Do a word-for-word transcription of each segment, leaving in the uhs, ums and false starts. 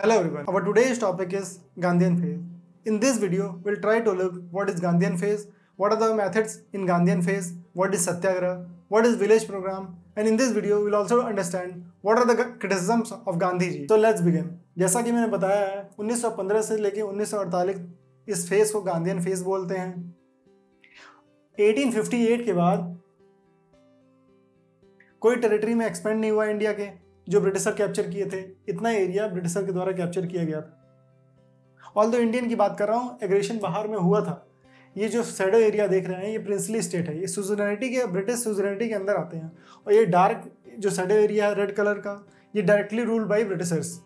Hello everyone. Our today's topic is Gandhian phase. In this video, we'll try to look what is Gandhian phase, what are the methods in Gandhian phase, what is Satyagraha, what is village program, and in this video, we'll also understand what are the criticisms of Gandhi ji. So let's begin. जैसा कि मैंने बताया है, उन्नीस सौ पंद्रह से लेके उन्नीस सौ अड़तालीस इस फेज को गांधीयन फेज बोलते हैं। अठारह सौ अट्ठावन के बाद कोई टेरिटरी में एक्सपेंड नहीं हुआ इंडिया के, जो ब्रिटिशर कैप्चर किए थे, इतना एरिया ब्रिटिशर के द्वारा कैप्चर किया गया था। ऑल्दो इंडियन की बात कर रहा हूँ, एग्रेशन बाहर में हुआ था। ये जो शैडो एरिया देख रहे हैं, ये प्रिंसली स्टेट है, ये सुजरेनिटी के ब्रिटिश सुजरेनिटी के अंदर आते हैं। और ये डार्क जो शैडो एरिया है रेड कलर का, ये डायरेक्टली रूल्ड बाई ब्रिटिशर्स।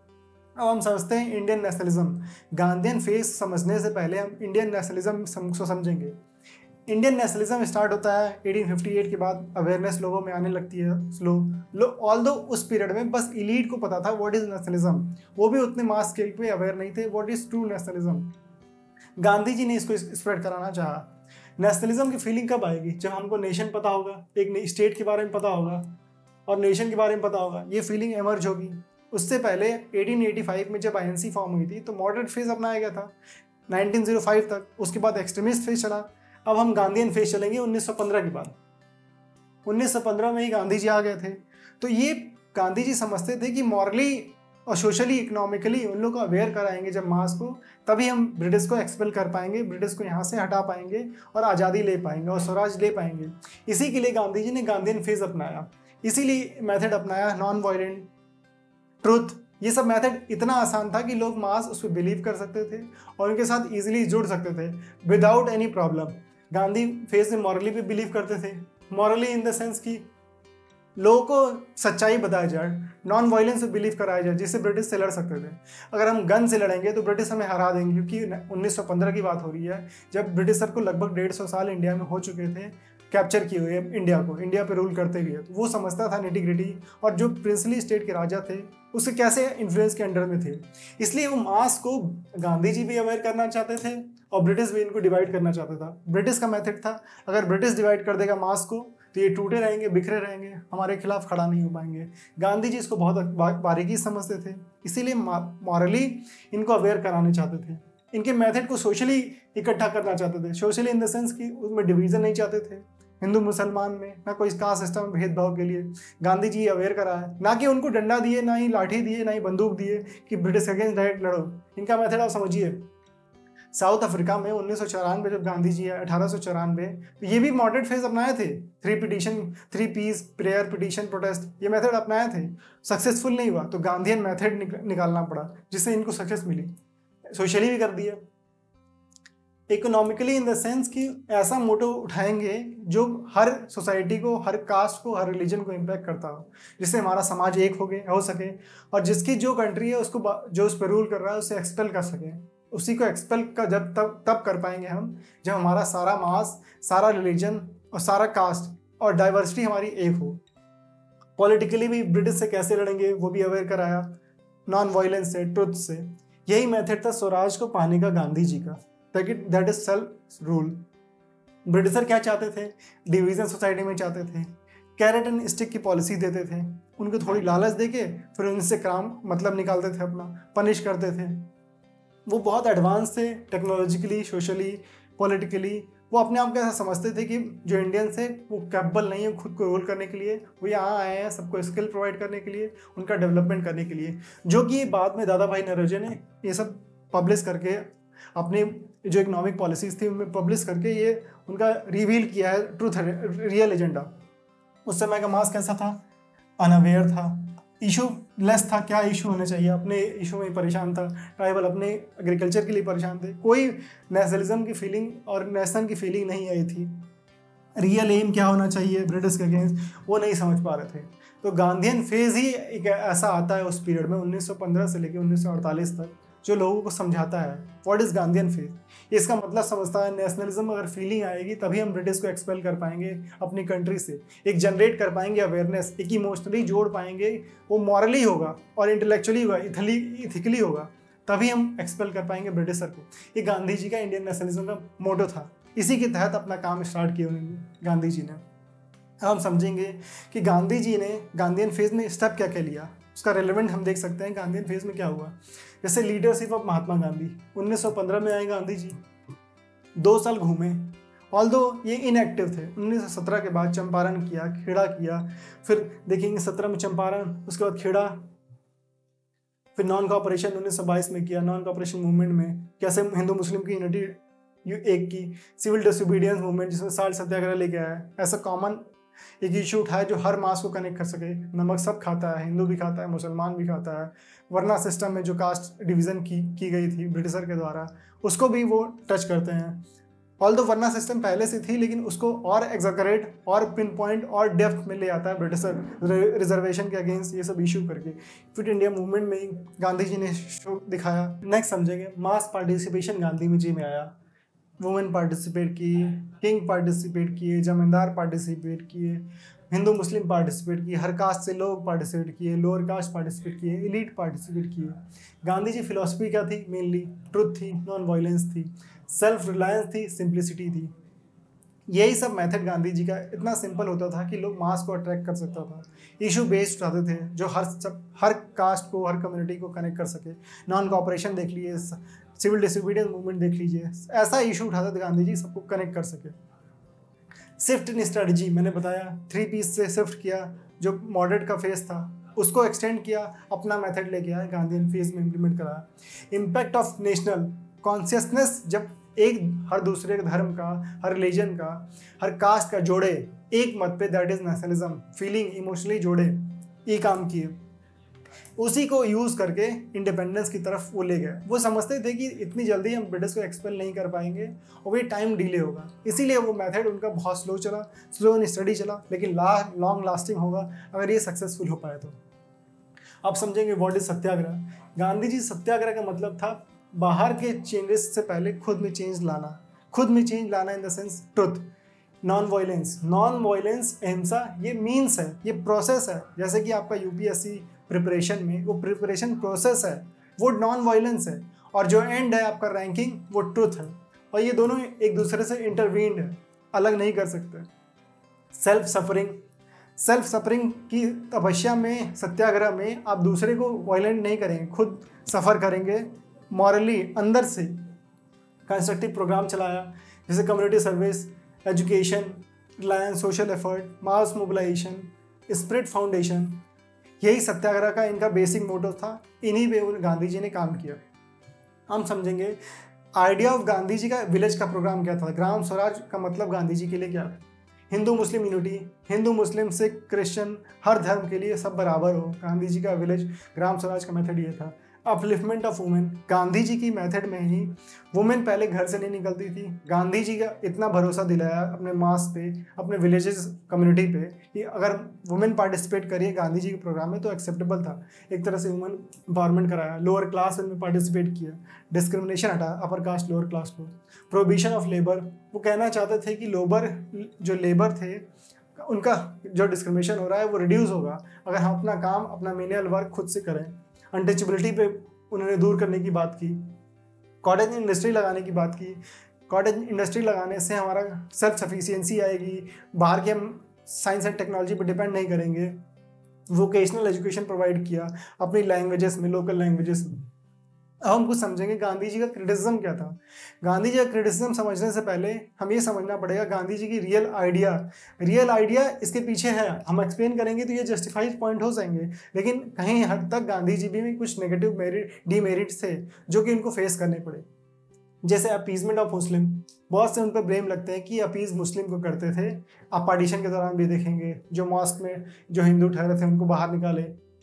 अब हम समझते हैं इंडियन नेशनलिज्म। गांधीयन फेज समझने से पहले हम इंडियन नेशनलिज्म को समझेंगे। इंडियन नेशनलिज्म स्टार्ट होता है अठारह सौ अट्ठावन के बाद, अवेयरनेस लोगों में आने लगती है स्लो लो ऑल्दो उस पीरियड में बस इलीट को पता था व्हाट इज नेशनलिज्म, वो भी उतने मास स्केल पे अवेयर नहीं थे what is true nationalism. Gandhi ji ने इसको स्प्रेड कराना चाहा। नेशनलिज्म की फीलिंग कब आएगी? जब हमको नेशन पता होगा, एक स्टेट के बारे में पता होगा और नेशन के बारे में पता होगा, ये फीलिंग एमर्ज होगी। उससे पहले अठारह सौ पचासी में जब आईएनसी फॉर्म हुई थी तो मॉडरेट फेज अपनाया गया था उन्नीस सौ पाँच तक, उसके बाद एक्सट्रीमिस्ट फेज चला। अब हम गांधीयन फेज चलेंगे उन्नीस सौ पंद्रह के बाद। उन्नीस सौ पंद्रह में ही गांधी जी आ गए थे। तो ये गांधी जी समझते थे कि मॉरली और सोशली इकोनॉमिकली उन लोग को अवेयर कराएंगे जब मास को, तभी हम ब्रिटिश को एक्सपेल कर पाएंगे, ब्रिटिश को यहाँ से हटा पाएंगे और आज़ादी ले पाएंगे और स्वराज ले पाएंगे। इसी के लिए गांधी जी ने गांधीयन फेज अपनाया, इसीलिए मेथड अपनाया नॉन वायलेंट, ट्रुथ। ये सब मेथड इतना आसान था कि लोग मास उस पर बिलीव कर सकते थे और उनके साथ ईजिली जुड़ सकते थे without any problem. Gandhi phase में मॉरली भी बिलीव करते थे, मॉरली इन द सेंस कि लोगों को सच्चाई बताया जाए, नॉन वायलेंस से बिलीव कराया जाए, जिससे ब्रिटिश से लड़ सकते थे। अगर हम गन से लड़ेंगे तो ब्रिटिश हमें हरा देंगे, क्योंकि उन्नीस सौ पंद्रह की बात हो रही है जब ब्रिटिशर को लगभग डेढ़ सौ साल इंडिया में हो चुके थे कैप्चर किए हुए इंडिया को, इंडिया पे रूल करते हुए। तो वो समझता था निटी ग्रिटी, और जो प्रिंसली स्टेट के राजा थे उसके कैसे इन्फ्लुएंस के अंडर में थे। इसलिए वो मास को गांधी जी भी अवेयर करना चाहते थे और ब्रिटिश भी इनको डिवाइड करना चाहता था। ब्रिटिश का मेथड था, अगर ब्रिटिश डिवाइड कर देगा मास को तो ये टूटे रहेंगे, बिखरे रहेंगे, हमारे खिलाफ खड़ा नहीं हो पाएंगे। गांधी जी इसको बहुत बारीकी समझते थे, इसीलिए मॉरली इनको अवेयर कराने चाहते थे। इनके मेथड को सोशली इकट्ठा करना चाहते थे, सोशली इन द सेंस कि उसमें डिवीजन नहीं चाहते थे हिंदू मुसलमान में, ना कोई कास्ट सिस्टम में भेदभाव के लिए गांधी जी अवेयर करा है। ना कि उनको डंडा दिए, ना ही लाठी दिए, ना ही बंदूक दिए कि ब्रिटिश अगेंस्ट डायरेक्ट लड़ो। इनका मेथड आप समझिए। साउथ अफ्रीका में उन्नीस सौ चौरानवे जब गांधी जी है, अठारह सौ चौरानवे, तो ये भी मॉडरेट फेज अपनाए थे। Three petition, three peace, prayer, petition, protest, ये मेथड अपनाए थे। सक्सेसफुल नहीं हुआ तो गांधीयन मेथड निक, निकालना पड़ा, जिससे इनको सक्सेस मिली। सोशली भी कर दिया, इकोनॉमिकली इन द सेंस कि ऐसा मोटो उठाएंगे जो हर सोसाइटी को, हर कास्ट को, हर रिलीजन को इम्पैक्ट करता हो, जिससे हमारा समाज एक हो गए हो सके और जिसकी जो कंट्री है उसको जो उस पर रूल कर रहा है उसे एक्सपेल कर सके। उसी को एक्सपेल का जब तब तब कर पाएंगे हम जब हमारा सारा मास, सारा रिलीजन और सारा कास्ट और डाइवर्सिटी हमारी एक हो। पॉलिटिकली भी ब्रिटिश से कैसे लड़ेंगे वो भी अवेयर कराया, नॉन वायलेंस से, ट्रुथ से। यही मेथड था स्वराज को पाने का गांधी जी का, that is self rule. Britisher क्या चाहते थे? डिवीजन सोसाइटी में चाहते थे, कैरेट एंड स्टिक की पॉलिसी देते थे, उनको थोड़ी लालच देके फिर उनसे काम मतलब निकालते थे, अपना पनिश करते थे। वो बहुत एडवांस थे टेक्नोलॉजिकली, सोशली, पॉलिटिकली। वो अपने आप को ऐसा समझते थे कि जो इंडियंस है वो कैपेबल नहीं है खुद को रूल करने के लिए, वो यहाँ आए हैं सबको स्किल प्रोवाइड करने के लिए, उनका डेवलपमेंट करने के लिए। जो कि बाद में दादा भाई नौरोजी ने ये सब पब्लिश करके अपनी जो इकोनॉमिक पॉलिसीज थी उनमें पब्लिश करके ये उनका रिवील किया है ट्रूथ रियल एजेंडा। उस समय का मास कैसा था? अनअवेयर था, इशू लेस था। क्या इशू होने चाहिए? अपने इशू में परेशान था। ट्राइबल अपने एग्रीकल्चर के लिए परेशान थे। कोई नेशनलिज्म की फीलिंग और नेशन की फीलिंग नहीं आई थी। रियल एम क्या होना चाहिए ब्रिटिश के अगेंस्ट, वो नहीं समझ पा रहे थे। तो गांधीयन फेज ही एक ऐसा आता है उस पीरियड में उन्नीस सौ पंद्रह से लेकर उन्नीस सौ अड़तालीस तक, जो लोगों को समझाता है व्हाट इज गांधीयन फेज। इसका मतलब समझता है नेशनलिज्म अगर फीलिंग आएगी तभी हम ब्रिटिश को एक्सपेल कर पाएंगे अपनी कंट्री से, एक जनरेट कर पाएंगे अवेयरनेस, एक इमोशनली जोड़ पाएंगे, वो मॉरली होगा और इंटेलेक्चुअली होगा, इथली इथिकली होगा, तभी हम एक्सपेल कर पाएंगे ब्रिटिशर को। ये गांधी जी का इंडियन नेशनलिज्म का मोटो था। इसी के तहत अपना काम स्टार्ट किया उन्होंने गांधी जी ने। अब हम समझेंगे कि गांधी जी ने गांधीयन फेज में स्टेप क्या क्या लिया। उसका रेलेवेंट हम देख सकते हैं गांधीयन फेज में क्या हुआ। जैसे लीडरशिप ऑफ महात्मा गांधी, उन्नीस सौ पंद्रह में आए गांधी जी, दो साल घूमे, ऑल्दो ये इनएक्टिव थे। उन्नीस सौ सत्रह के बाद चंपारण किया, खेड़ा किया, फिर देखेंगे सत्रह में चंपारण, उसके बाद खेड़ा, फिर नॉन कॉपरेशन उन्नीस सौ बाईस में किया, नॉन कॉपरेशन मूवमेंट में कैसे हिंदू मुस्लिम की यूनिटी एक की, सिविल डिसोबीडियंस मूवमेंट जिसमें साल्ट सत्याग्रह लेके आया, ऐसा कॉमन एक इशू उठाया जो हर मास को कनेक्ट कर सके। नमक सब खाता है, हिंदू भी खाता है, मुसलमान भी खाता है। वर्ना सिस्टम में जो कास्ट डिवीज़न की की गई थी ब्रिटिशर के द्वारा, उसको भी वो टच करते हैं। ऑल दो वर्ना सिस्टम पहले से थी, लेकिन उसको और एग्जैगरेट और पिन पॉइंट और डेप्थ में ले आता है ब्रिटिशर रिजर्वेशन के अगेंस्ट ये सब इशू करके। फिट इंडिया मूवमेंट में गांधी जी ने शो दिखाया। नेक्स्ट समझेंगे मास पार्टिसिपेशन गांधी जी में आया। वुमेन पार्टिसिपेट की, किंग पार्टिसिपेट किए, जमींदार पार्टिसिपेट किए, हिंदू मुस्लिम पार्टिसिपेट किए, हर कास्ट से लोग पार्टिसिपेट किए, लोअर कास्ट पार्टिसिपेट किए, एलीट पार्टिसिपेट किए। गांधी जी फिलॉसफी क्या थी? मेनली ट्रुथ थी, नॉन वायलेंस थी, सेल्फ रिलायंस थी, सिंप्लिसिटी थी। यही सब मेथड गांधी जी का इतना सिंपल होता था कि लोग मास को अट्रैक्ट कर सकता था। इशू बेस्ड उठाते थे जो हर सब हर कास्ट को, हर कम्युनिटी को कनेक्ट कर सके। नॉन कॉपरेशन देख लीजिए, सिविल डिसोबीडियंस मूवमेंट देख लीजिए, ऐसा इशू उठाते थे गांधी जी, सबको कनेक्ट कर सके। शिफ्ट इन स्ट्रेटजी मैंने बताया, थ्री पीस से शिफ्ट किया, जो मॉडरेट का फेस था उसको एक्सटेंड किया, अपना मेथड लेके आया, गांधीयन फेज में इम्प्लीमेंट कराया। इम्पैक्ट ऑफ नेशनल कॉन्शियसनेस, जब एक हर दूसरे धर्म का, हर रिलीजन का, हर कास्ट का जोड़े एक मत पे, that is nationalism, feeling emotionally जोड़े, ये काम किए। उसी को यूज़ करके इंडिपेंडेंस की तरफ वो ले गए। वो समझते थे कि इतनी जल्दी हम ब्रिटिश को एक्सपेल नहीं कर पाएंगे और वही टाइम डिले होगा, इसीलिए वो मेथड उनका बहुत स्लो चला, स्लो इन स्टडी चला, लेकिन ला लॉन्ग लास्टिंग होगा अगर ये सक्सेसफुल हो पाए तो। अब समझेंगे व्हाट इज सत्याग्रह। गांधी जी सत्याग्रह का मतलब था बाहर के चेंजेस से पहले खुद में चेंज लाना, खुद में चेंज लाना in the sense truth, non violence. Non violence ahimsa ये मीन्स है, ये प्रोसेस है। जैसे कि आपका यूपीएससी प्रिपरेशन में वो प्रिपरेशन प्रोसेस है, वो नॉन वायलेंस है, और जो एंड है आपका रैंकिंग वो ट्रुथ है, और ये दोनों एक दूसरे से इंटरवीन्ड है, अलग नहीं कर सकते। सेल्फ सफरिंग, सेल्फ सफरिंग की तपस्या में, सत्याग्रह में आप दूसरे को वायलेंट नहीं करेंगे, खुद सफ़र करेंगे मॉरली अंदर से। कंस्ट्रक्टिव प्रोग्राम चलाया जैसे community service, education, reliance, social effort, mass mobilisation, spirit foundation, यही सत्याग्रह का इनका बेसिक मोटो था। इन्हीं पे गांधी जी ने काम किया। हम समझेंगे आइडिया ऑफ गांधी जी का विलेज का प्रोग्राम क्या था, ग्राम स्वराज का मतलब गांधी जी के लिए क्या था। Hindu Muslim unity, Hindu Muslim Sikh Christian हर धर्म के लिए सब बराबर हो, गांधी जी का विलेज ग्राम स्वराज का मेथड ये था। Upliftment of women, Gandhi ji की मेथड में ही वुमेन पहले घर से नहीं निकलती थी। गांधी जी का इतना भरोसा दिलाया अपने मास पे, अपने विलेजेस कम्युनिटी पे, कि अगर वुमेन पार्टिसिपेट करिए गांधी जी के प्रोग्राम में तो एक्सेप्टेबल था। एक तरह से वुमेन एम्पावरमेंट कराया, लोअर क्लास में पार्टिसिपेट किया, डिस्क्रिमिनेशन हटा, अपर कास्ट लोअर क्लास को। प्रोहिबिशन ऑफ लेबर, वो कहना चाहते थे कि लोबर जो लेबर थे उनका जो डिस्क्रिमिनेशन हो रहा है वो रिड्यूस होगा अगर हम अपना काम, अपना मेनुअल वर्क खुद से करें। अनटचेबिलिटी पे उन्होंने दूर करने की बात की। कॉटेज इंडस्ट्री लगाने की बात की। कॉटेज इंडस्ट्री लगाने से हमारा सेल्फ सफिशिएंसी आएगी, बाहर के हम साइंस एंड टेक्नोलॉजी पर डिपेंड नहीं करेंगे। वोकेशनल एजुकेशन प्रोवाइड किया अपनी लैंग्वेजेस में, लोकल लैंग्वेजेस में। अब हम कुछ समझेंगे गांधी जी का क्रिटिसिज्म क्या था। गांधी जी का क्रिटिसिज्म समझने से पहले हम ये समझना पड़ेगा गांधी जी की रियल आइडिया, रियल आइडिया इसके पीछे है। हम एक्सप्लेन करेंगे तो ये जस्टिफाइड पॉइंट हो जाएंगे, लेकिन कहीं हद तक गांधी जी भी कुछ नेगेटिव मेरिट डीमेरिट्स थे जो कि उनको फेस करने पड़े। जैसे अपीजमेंट ऑफ मुस्लिम, बहुत से उन पर ब्लेम लगते हैं कि अपीज मुस्लिम को करते थे। आप पार्टीशन के दौरान भी देखेंगे जो मॉस्क में जो हिंदू ठहरे थे उनको बाहर निकाले।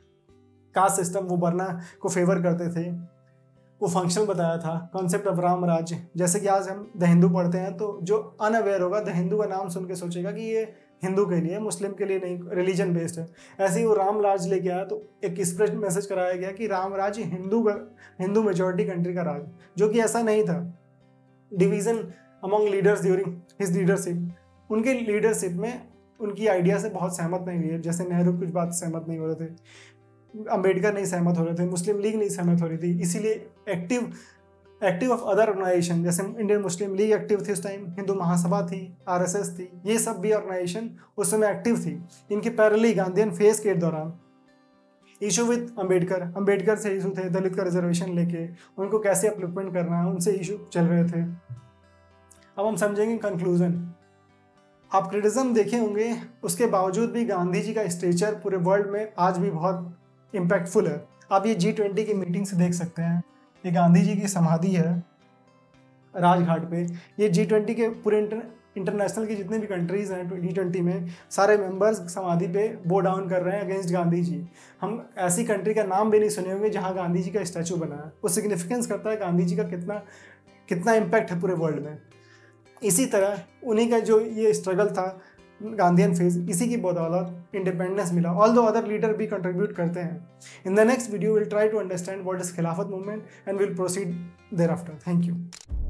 कास्ट सिस्टम वो वर्ना को फेवर करते थे, वो फंक्शनल बताया था। कॉन्सेप्ट ऑफ राम राज्य, जैसे कि आज हम द हिंदू पढ़ते हैं तो जो अनअवेयर होगा द हिंदू का नाम सुन के सोचेगा कि ये हिंदू के लिए, मुस्लिम के लिए नहीं, रिलीजन बेस्ड है। ऐसे ही वो राम राज लेके आया तो एक स्प्रेड मैसेज कराया गया कि राम राज हिंदू का, हिंदू मेजोरिटी कंट्री का राज, जो कि ऐसा नहीं था। Division among leaders during his leadership, उनके लीडरशिप में उनकी आइडिया से बहुत सहमत नहीं हुई। जैसे नेहरू कुछ बात सहमत नहीं हो रहे थे, अंबेडकर नहीं सहमत हो रहे थे, मुस्लिम लीग नहीं सहमत हो रही थी, इसीलिए active active of other organisation, जैसे इंडियन मुस्लिम लीग एक्टिव थी उस टाइम, हिंदू महासभा थी, आरएसएस थी, ये सब भी ऑर्गेनाइजेशन उस समय एक्टिव थी। इनके पैरेलली गांधीयन फेज के दौरान इशू विद अम्बेडकर, अम्बेडकर से इशू थे, दलित का रिजर्वेशन लेके उनको कैसे अपलिफ्टमेंट करना है, उनसे इशू चल रहे थे। अब हम समझेंगे कंक्लूजन। आप क्रिटिज्म देखे होंगे, उसके बावजूद भी गांधी जी का स्टेचर पूरे वर्ल्ड में आज भी बहुत इम्पैक्टफुल है। आप ये जी ट्वेंटी की मीटिंग से देख सकते हैं, ये गांधी जी की समाधि है राजघाट पे। ये जी ट्वेंटी के पूरे इंटर इंटरनेशनल की जितने भी कंट्रीज हैं जी ट्वेंटी में, सारे मेंबर्स समाधि पे बो डाउन कर रहे हैं अगेंस्ट गांधी जी। हम ऐसी कंट्री का नाम भी नहीं सुने होंगे जहां गांधी जी का स्टैचू बना है। वो सिग्निफिकेंस करता है गांधी जी का कितना कितना इम्पैक्ट है पूरे वर्ल्ड में। इसी तरह उन्हीं का जो ये स्ट्रगल था गांधीयन फेज, इसी की बदौलत इंडिपेंडेंस मिला। ऑल दो अदर लीडर भी कंट्रीब्यूट करते हैं। In the next video will try to understand what is Khilafat movement and will proceed thereafter. Thank you.